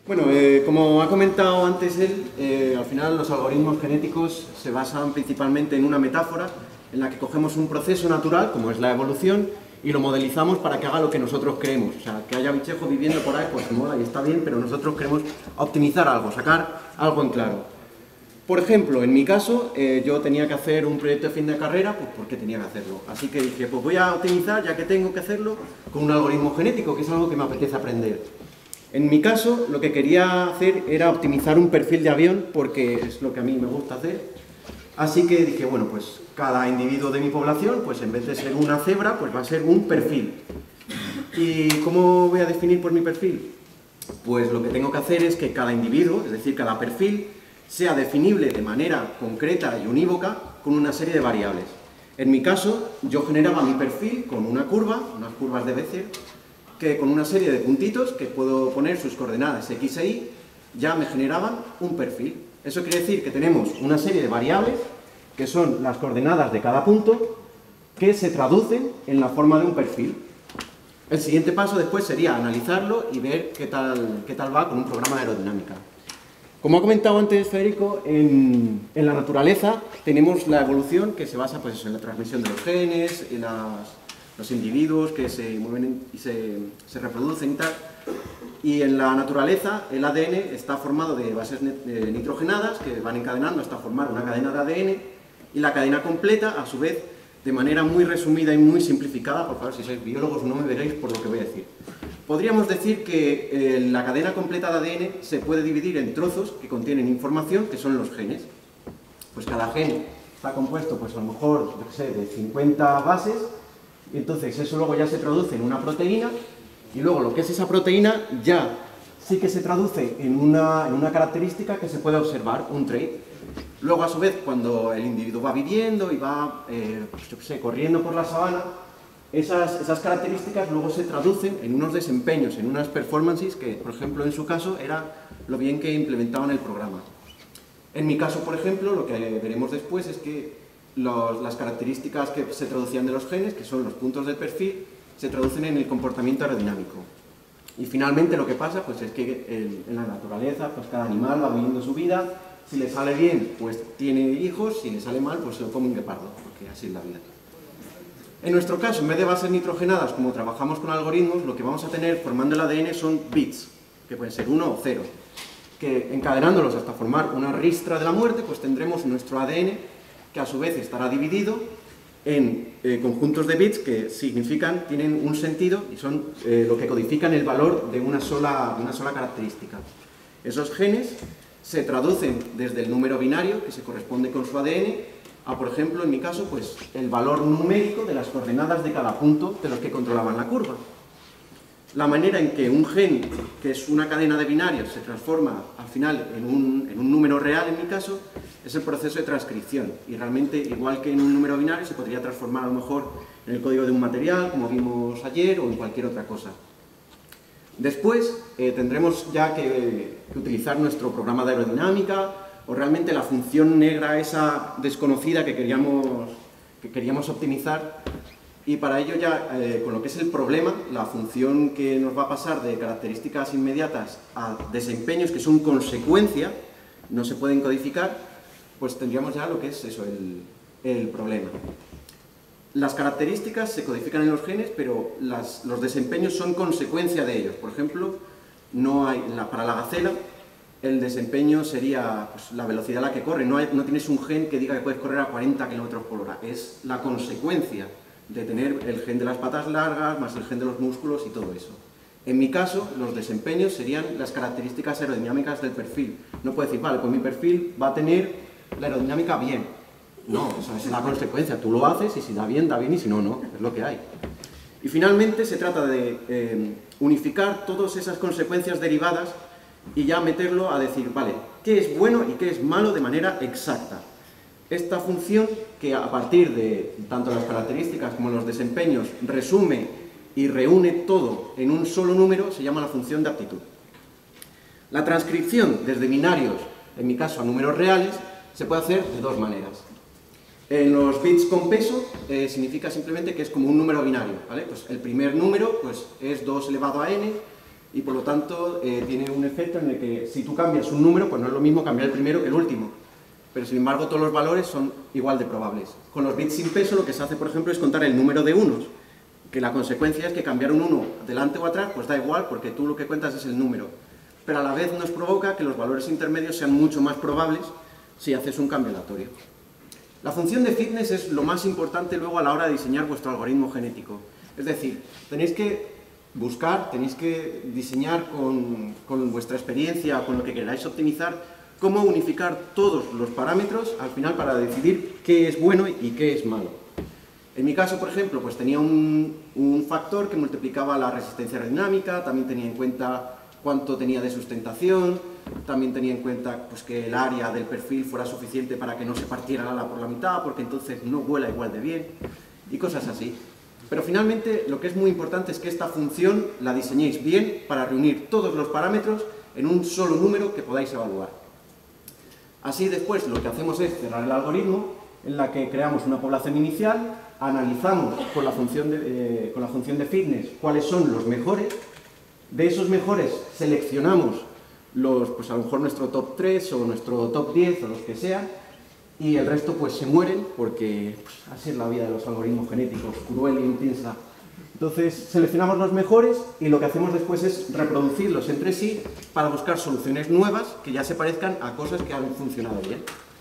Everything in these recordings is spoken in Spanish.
Bueno, como ha comentado antes él, al final los algoritmos genéticos se basan principalmente en una metáfora en la que cogemos un proceso natural, como es la evolución, y lo modelizamos para que haga lo que nosotros queremos. O sea, que haya bichejos viviendo por ahí, pues mola y está bien, pero nosotros queremos optimizar algo, sacar algo en claro. Por ejemplo, en mi caso, yo tenía que hacer un proyecto de fin de carrera, pues porque tenía que hacerlo. Así que dije, pues voy a optimizar, ya que tengo que hacerlo, con un algoritmo genético, que es algo que me apetece aprender. En mi caso, lo que quería hacer era optimizar un perfil de avión, porque es lo que a mí me gusta hacer. Así que dije, bueno, pues cada individuo de mi población, pues en vez de ser una cebra, pues va a ser un perfil. ¿Y cómo voy a definir por mi perfil? Pues lo que tengo que hacer es que cada individuo, es decir, cada perfil, sea definible de manera concreta y unívoca con una serie de variables. En mi caso, yo generaba mi perfil con una curva, unas curvas de Bézier, que con una serie de puntitos, que puedo poner sus coordenadas x e y, ya me generaban un perfil. Eso quiere decir que tenemos una serie de variables, que son las coordenadas de cada punto, que se traducen en la forma de un perfil. El siguiente paso después sería analizarlo y ver qué tal va con un programa de aerodinámica. Como ha comentado antes Federico, en la naturaleza tenemos la evolución que se basa pues, en la transmisión de los genes, en los individuos que se mueven y se reproducen y tal. Y en la naturaleza el ADN está formado de bases nitrogenadas que van encadenando hasta formar una cadena de ADN, y la cadena completa, a su vez, de manera muy resumida y muy simplificada, por favor, si sois biólogos no me veréis por lo que voy a decir. Podríamos decir que la cadena completa de ADN se puede dividir en trozos que contienen información, que son los genes. Pues cada gen está compuesto, pues a lo mejor, yo qué sé, de 50 bases, y entonces eso luego ya se traduce en una proteína, y luego lo que es esa proteína ya sí que se traduce en una característica que se puede observar, un trait. Luego, a su vez, cuando el individuo va viviendo y va, pues yo qué sé, corriendo por la sabana, esas características luego se traducen en unos desempeños, en unas performances que, por ejemplo, en su caso, era lo bien que implementaban el programa. En mi caso, por ejemplo, lo que veremos después es que las características que se traducían de los genes, que son los puntos del perfil, se traducen en el comportamiento aerodinámico. Y finalmente lo que pasa pues, es que en la naturaleza pues, cada animal va viviendo su vida. Si le sale bien, pues tiene hijos, si le sale mal, pues se lo come un guepardo, porque así es la vida. En nuestro caso, en vez de bases nitrogenadas, como trabajamos con algoritmos, lo que vamos a tener formando el ADN son bits, que pueden ser 1 o 0, que encadenándolos hasta formar una ristra de la muerte, pues tendremos nuestro ADN, que a su vez estará dividido en conjuntos de bits que tienen un sentido y son lo que codifican el valor de una sola característica. Esos genes se traducen desde el número binario, que se corresponde con su ADN, a, por ejemplo, en mi caso, pues el valor numérico de las coordenadas de cada punto de los que controlaban la curva. La manera en que un gen, que es una cadena de binarios, se transforma al final en un número real, en mi caso, es el proceso de transcripción. Y realmente, igual que en un número binario, se podría transformar a lo mejor en el código de un material, como vimos ayer, o en cualquier otra cosa. Después tendremos ya que utilizar nuestro programa de aerodinámica, o realmente la función negra esa desconocida que queríamos optimizar. Y para ello ya, con lo que es el problema, la función que nos va a pasar de características inmediatas a desempeños que son consecuencia, no se pueden codificar, pues tendríamos ya lo que es eso, el problema. Las características se codifican en los genes, pero los desempeños son consecuencia de ellos. Por ejemplo, para la gacela, el desempeño sería pues, la velocidad a la que corre. No tienes un gen que diga que puedes correr a 40 km/h. Es la consecuencia de tener el gen de las patas largas, más el gen de los músculos y todo eso. En mi caso, los desempeños serían las características aerodinámicas del perfil. No puedo decir, vale, pues mi perfil va a tener la aerodinámica bien. No, eso es la consecuencia. Tú lo haces y si da bien, y si no, no. Es lo que hay. Y finalmente se trata de unificar todas esas consecuencias derivadas y ya meterlo a decir, vale, ¿qué es bueno y qué es malo de manera exacta? Esta función, que a partir de tanto las características como los desempeños resume y reúne todo en un solo número, se llama la función de aptitud. La transcripción desde binarios, en mi caso a números reales, se puede hacer de dos maneras. En los bits con peso significa simplemente que es como un número binario, ¿vale? Pues el primer número pues, es 2 elevado a n, y por lo tanto tiene un efecto en el que si tú cambias un número, pues no es lo mismo cambiar el primero que el último. Pero sin embargo todos los valores son igual de probables. Con los bits sin peso lo que se hace, por ejemplo, es contar el número de unos, que la consecuencia es que cambiar un 1 delante o atrás, pues da igual, porque tú lo que cuentas es el número. Pero a la vez nos provoca que los valores intermedios sean mucho más probables si haces un cambio aleatorio. La función de fitness es lo más importante luego a la hora de diseñar vuestro algoritmo genético. Es decir, tenéis que buscar, tenéis que diseñar con vuestra experiencia, con lo que queráis optimizar, cómo unificar todos los parámetros al final para decidir qué es bueno y qué es malo. En mi caso, por ejemplo, pues tenía un factor que multiplicaba la resistencia aerodinámica, también tenía en cuenta cuánto tenía de sustentación, también tenía en cuenta pues, que el área del perfil fuera suficiente para que no se partiera el ala por la mitad, porque entonces no vuela igual de bien, y cosas así. Pero finalmente lo que es muy importante es que esta función la diseñéis bien para reunir todos los parámetros en un solo número que podáis evaluar. Así después lo que hacemos es cerrar el algoritmo en la que creamos una población inicial, analizamos con la función de fitness cuáles son los mejores, de esos mejores seleccionamos pues a lo mejor nuestro top 3 o nuestro top 10 o los que sean, y el resto pues se mueren porque pues, así es la vida de los algoritmos genéticos, cruel e intensa. Entonces seleccionamos los mejores y lo que hacemos después es reproducirlos entre sí para buscar soluciones nuevas que ya se parezcan a cosas que han funcionado bien.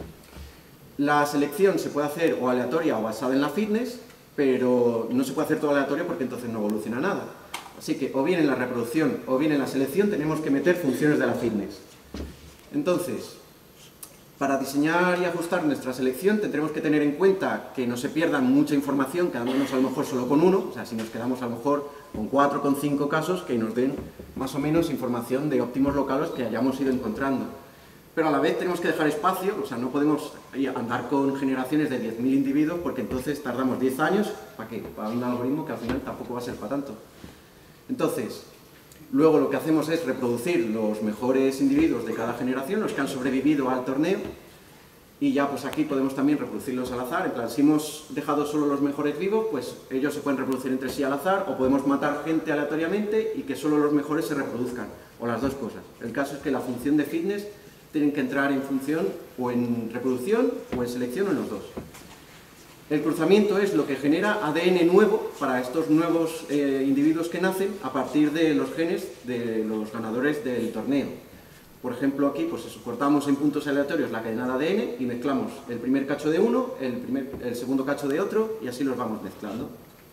La selección se puede hacer o aleatoria o basada en la fitness, pero no se puede hacer todo aleatorio porque entonces no evoluciona nada. Así que o bien en la reproducción o bien en la selección tenemos que meter funciones de la fitness. Entonces, para diseñar y ajustar nuestra selección tendremos que tener en cuenta que no se pierda mucha información, quedándonos a lo mejor solo con uno, o sea, si nos quedamos a lo mejor con 4 o con 5 casos, que nos den más o menos información de óptimos locales que hayamos ido encontrando. Pero a la vez tenemos que dejar espacio, o sea, no podemos andar con generaciones de 10.000 individuos porque entonces tardamos 10 años, ¿para qué? Para un algoritmo que al final tampoco va a ser para tanto. Entonces, luego lo que hacemos es reproducir los mejores individuos de cada generación, los que han sobrevivido al torneo, y ya pues aquí podemos también reproducirlos al azar. En plan, si hemos dejado solo los mejores vivos, pues ellos se pueden reproducir entre sí al azar, o podemos matar gente aleatoriamente y que solo los mejores se reproduzcan, o las dos cosas. El caso es que la función de fitness tienen que entrar en función o en reproducción o en selección o en los dos. El cruzamiento es lo que genera ADN nuevo para estos nuevos individuos que nacen a partir de los genes de los ganadores del torneo. Por ejemplo, aquí pues cortamos en puntos aleatorios la cadena de ADN y mezclamos el primer cacho de uno, el segundo cacho de otro y así los vamos mezclando.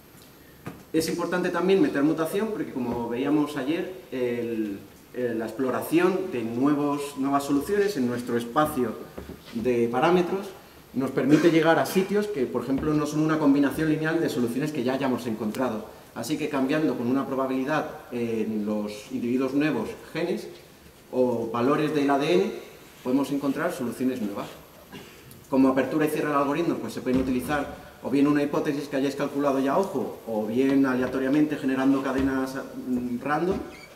Es importante también meter mutación porque, como veíamos ayer, la exploración de nuevas soluciones en nuestro espacio de parámetros nos permite llegar a sitios que, por ejemplo, no son una combinación lineal de soluciones que ya hayamos encontrado. Así que cambiando con una probabilidad en los individuos nuevos genes o valores del ADN, podemos encontrar soluciones nuevas. Como apertura y cierre del algoritmo, pues se pueden utilizar o bien una hipótesis que hayáis calculado ya a ojo, o bien aleatoriamente generando cadenas random,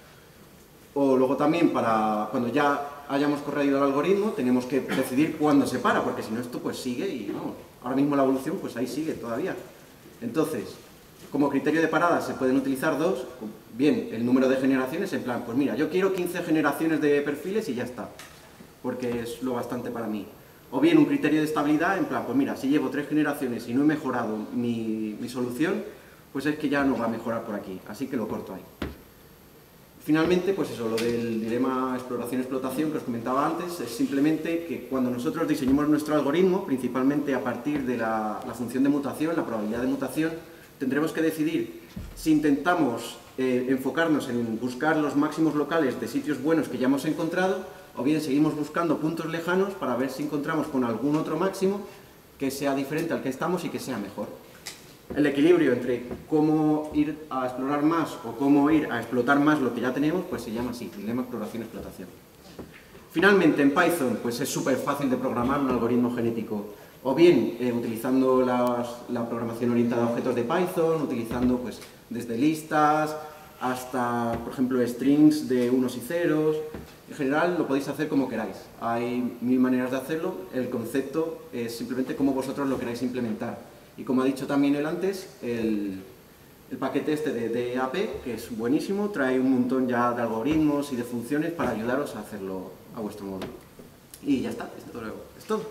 o luego también para cuando ya hayamos corregido el algoritmo tenemos que decidir cuándo se para, porque si no esto pues sigue y vamos, ahora mismo la evolución pues ahí sigue todavía. Entonces, como criterio de parada se pueden utilizar dos, bien el número de generaciones, en plan, pues mira, yo quiero 15 generaciones de perfiles y ya está, porque es lo bastante para mí. O bien un criterio de estabilidad, en plan, pues mira, si llevo 3 generaciones y no he mejorado mi solución, pues es que ya no va a mejorar por aquí, así que lo corto ahí. Finalmente, pues eso, lo del dilema exploración-explotación que os comentaba antes, es simplemente que cuando nosotros diseñemos nuestro algoritmo, principalmente a partir de la función de mutación, la probabilidad de mutación, tendremos que decidir si intentamos enfocarnos en buscar los máximos locales de sitios buenos que ya hemos encontrado, o bien seguimos buscando puntos lejanos para ver si encontramos con algún otro máximo que sea diferente al que estamos y que sea mejor. El equilibrio entre cómo ir a explorar más o cómo ir a explotar más lo que ya tenemos, pues se llama así, dilema exploración-explotación. Finalmente, en Python, pues es súper fácil de programar un algoritmo genético, o bien utilizando la programación orientada a objetos de Python, utilizando pues desde listas hasta, por ejemplo, strings de unos y ceros. En general lo podéis hacer como queráis, hay 1000 maneras de hacerlo, el concepto es simplemente cómo vosotros lo queráis implementar. Y como ha dicho también él antes, el el paquete este de DAP, que es buenísimo, trae un montón ya de algoritmos y de funciones para ayudaros a hacerlo a vuestro modo. Y ya está, esto es todo.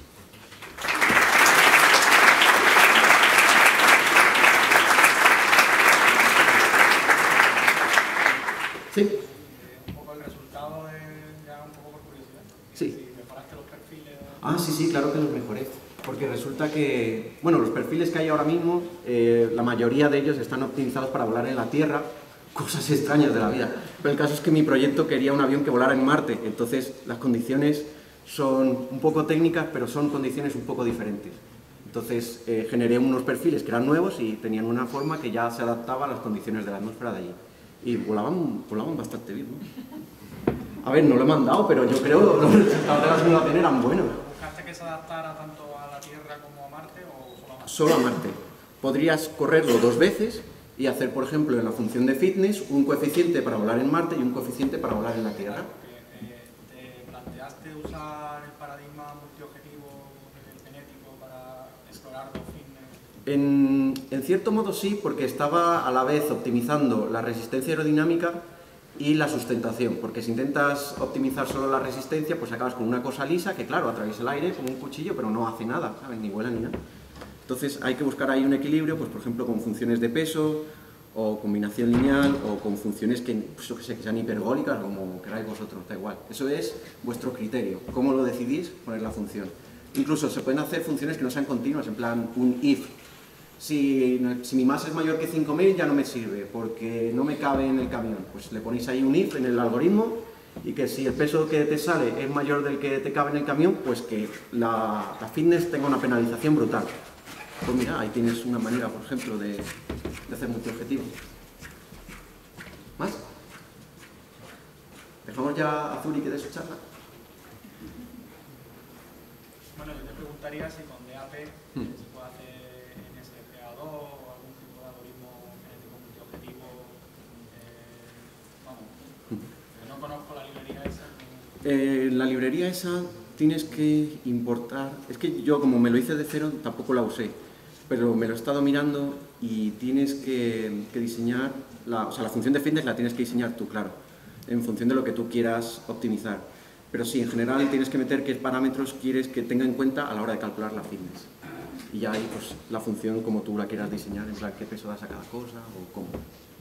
Sí. Un poco el resultado ya un poco por curiosidad. Sí. Si mejoraste los perfiles. Ah, sí, claro que los mejoré. Porque resulta que, bueno, los perfiles que hay ahora mismo, la mayoría de ellos están optimizados para volar en la Tierra, cosas extrañas de la vida. Pero el caso es que mi proyecto quería un avión que volara en Marte, entonces las condiciones son un poco técnicas, pero son condiciones un poco diferentes. Entonces generé unos perfiles que eran nuevos y tenían una forma que ya se adaptaba a las condiciones de la atmósfera de allí. Y volaban bastante bien, ¿no? A ver, no lo he mandado, pero yo creo que los resultados de la simulación eran buenos. ¿Buscaste que se adaptara tanto a la Tierra como a Marte o solo a Marte? Solo a Marte. Podrías correrlo 2 veces y hacer, por ejemplo, en la función de fitness, un coeficiente para volar en Marte y un coeficiente para volar en la Tierra. ¿Te planteaste usar el paradigma multiobjetivo del genético para explorar los fitness? En cierto modo sí, porque estaba a la vez optimizando la resistencia aerodinámica y la sustentación, porque si intentas optimizar solo la resistencia, pues acabas con una cosa lisa que, claro, atraviesa el aire como un cuchillo, pero no hace nada, ¿sabes? Ni vuela ni nada. Entonces hay que buscar ahí un equilibrio, pues por ejemplo con funciones de peso, o combinación lineal, o con funciones que, pues, yo que sé, que sean hiperbólicas, como queráis vosotros, da igual. Eso es vuestro criterio, cómo lo decidís poner la función. Incluso se pueden hacer funciones que no sean continuas, en plan un if. Si mi masa es mayor que 5000 ya no me sirve porque no me cabe en el camión. Pues le ponéis ahí un if en el algoritmo y que si el peso que te sale es mayor del que te cabe en el camión, pues que la fitness tenga una penalización brutal. Pues mira, ahí tienes una manera, por ejemplo, de hacer multiobjetivo. ¿Más? ¿Dejamos ya a Zuri que dé su charla? Bueno, yo te preguntaría si con DAP se puede hacer NSPA2 o algún tipo de algoritmo genético multiobjetivo. Vamos, no conozco la librería esa. La librería esa tienes que importar. Es que yo, como me lo hice de cero, tampoco la usé, pero me lo he estado mirando y tienes que diseñar, o sea, la función de fitness la tienes que diseñar tú, claro, en función de lo que tú quieras optimizar. Pero sí, en general tienes que meter qué parámetros quieres que tenga en cuenta a la hora de calcular la fitness. Y ya ahí, pues, la función como tú la quieras diseñar, en plan, qué peso das a cada cosa o cómo.